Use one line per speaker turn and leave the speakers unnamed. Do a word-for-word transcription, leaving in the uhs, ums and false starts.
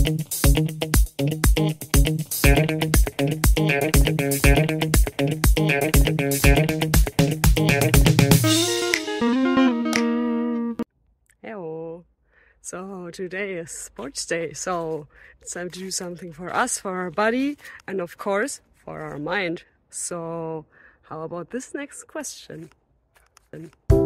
Hello. So today is sports day, so it's time to do something for us, for our body, and of course for our mind. So how about this next question?